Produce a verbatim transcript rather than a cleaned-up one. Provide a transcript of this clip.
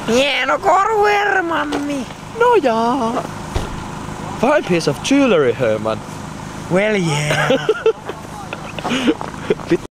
Hieno koru, Hermanni. No jaa. Fine piece of jewelry, Herman. Well, yeah.